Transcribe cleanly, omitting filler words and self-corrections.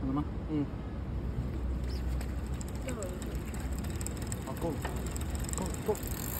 好了吗？嗯。好，够了，够了，够了。